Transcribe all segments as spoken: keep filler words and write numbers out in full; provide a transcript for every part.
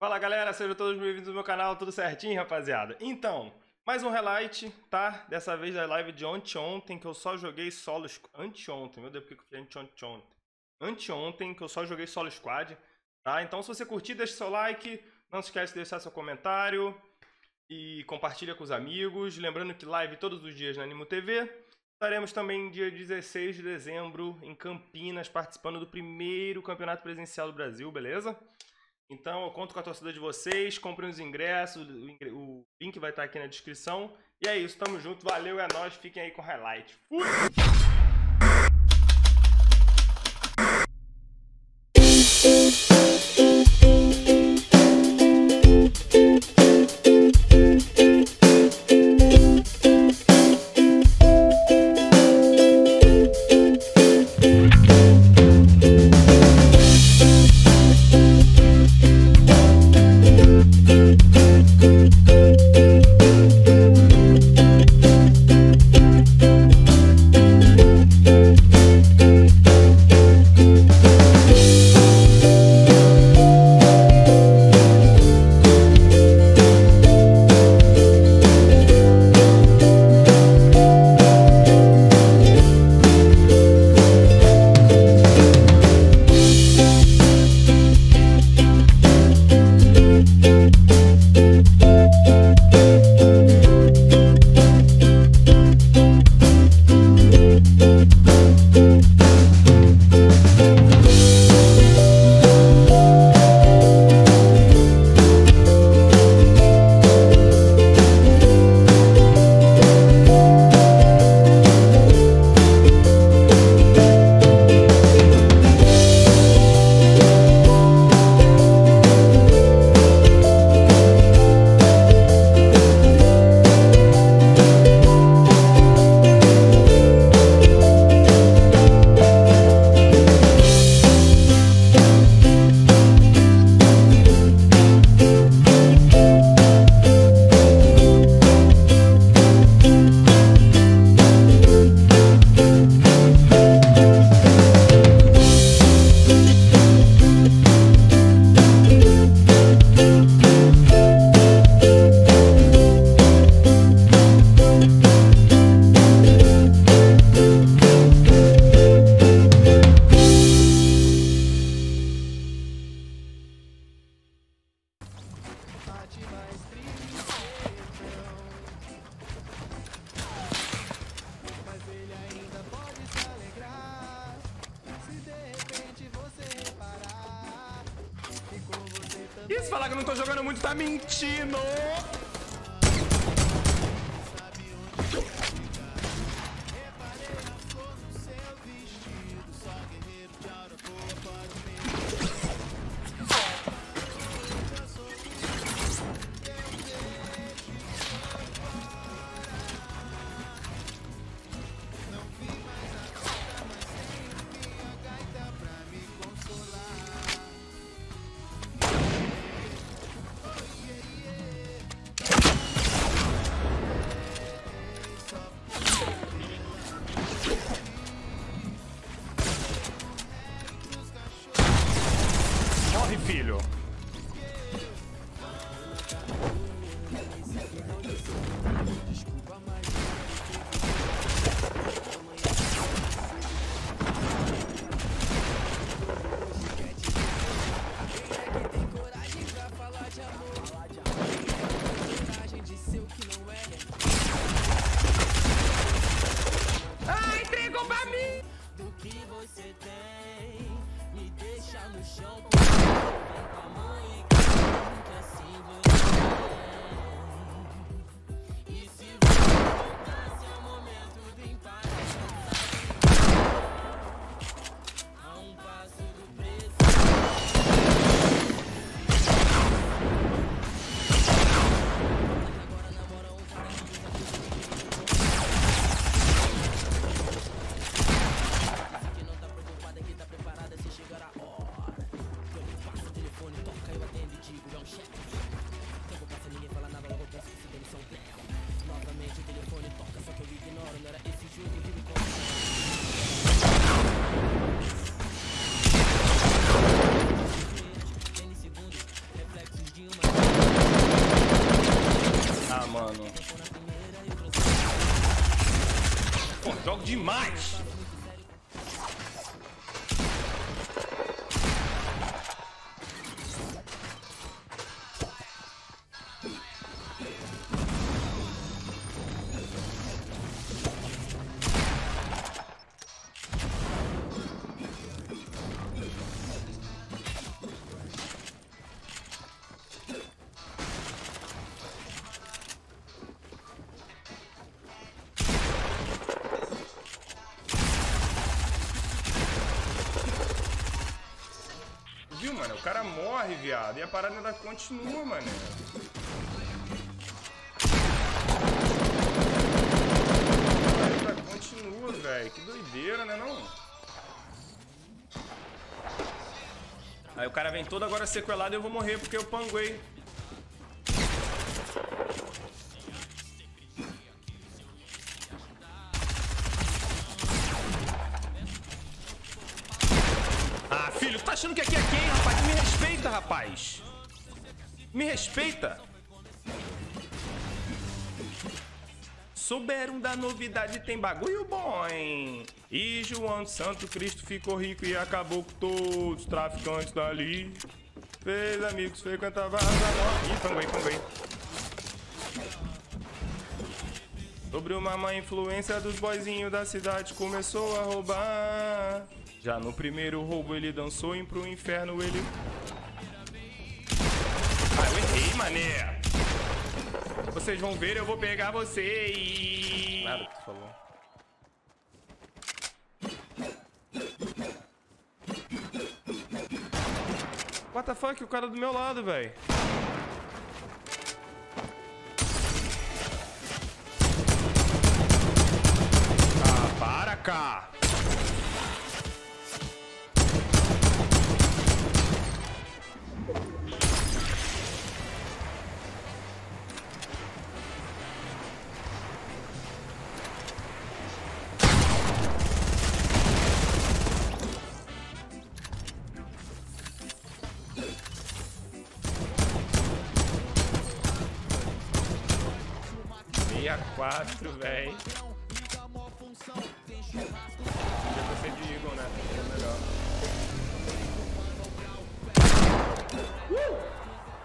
Fala galera, sejam todos bem-vindos ao meu canal, tudo certinho, rapaziada? Então, mais um highlight, tá? Dessa vez da live de ontem, que eu só joguei solo... Anteontem, meu Deus, por que eu falei anteontem? Anteontem, que eu só joguei solo squad, tá? Então, se você curtir, deixa seu like, não se esquece de deixar seu comentário e compartilha com os amigos. Lembrando que live todos os dias na Animo T V. Estaremos também dia dezesseis de dezembro em Campinas, participando do primeiro campeonato presencial do Brasil, beleza? Então eu conto com a torcida de vocês, comprem os ingressos, o link vai estar aqui na descrição. E é isso, tamo junto, valeu, é nóis, fiquem aí com o highlight. Fui! E se falar que eu não tô jogando muito, tá mentindo! jogo demais. Viu, mano? O cara morre, viado. E a parada ainda continua, mano. A parada ainda continua, velho. Que doideira, né, não? Aí o cara vem todo agora sequelado e eu vou morrer porque eu panguei. Ah, filho, tá achando que aqui é quem, rapaz? Me respeita, rapaz. Me respeita. Souberam da novidade, tem bagulho bom, hein? E João Santo Cristo ficou rico e acabou com todos os traficantes dali. Fez amigos, frequentava as anões. Ih, panguei, panguei. Sobre uma má influência dos boizinhos da cidade, começou a roubar. Já no primeiro roubo ele dançou e pro inferno ele... Ah, eu errei, mané. Vocês vão ver, eu vou pegar vocês. Nada que tu falou. What the fuck, o cara do meu lado, velho. Ah, para cá. quatro, velho. Podia ter sido de Eagle, né? É melhor. Uh!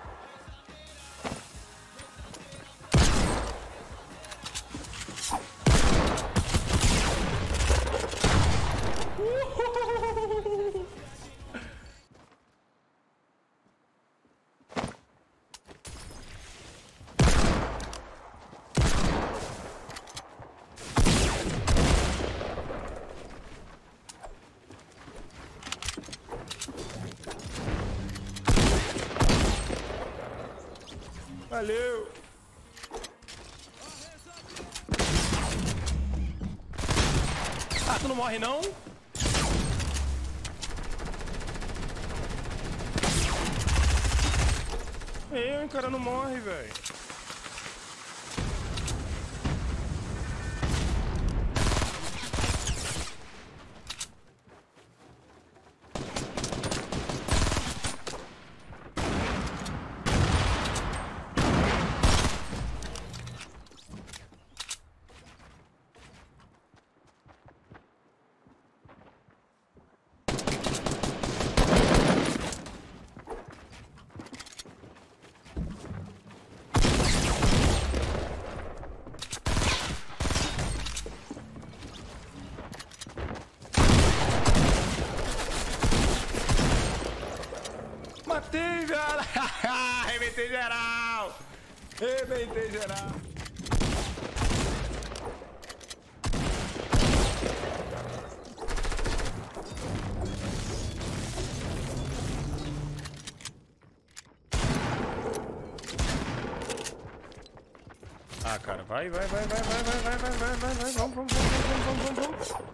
Valeu! Ah, tu não morre não? Eu, o cara não morre, velho. Matei, cara! Arrebentei geral! Arrebentei geral! Ah, cara, vai, vai, vai, vai, vai, vai, vai, vai, vai, vai, vai, vamos, vamos, vamos, vamos, vamos, vamos.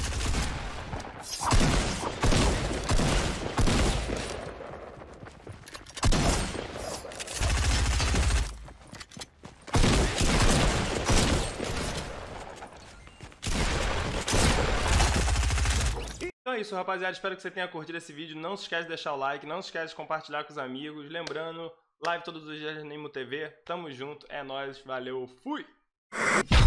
Então é isso, rapaziada. Espero que você tenha curtido esse vídeo. Não se esquece de deixar o like, não se esquece de compartilhar com os amigos. Lembrando, live todos os dias no Nimo T V. Tamo junto, é nóis, valeu, fui!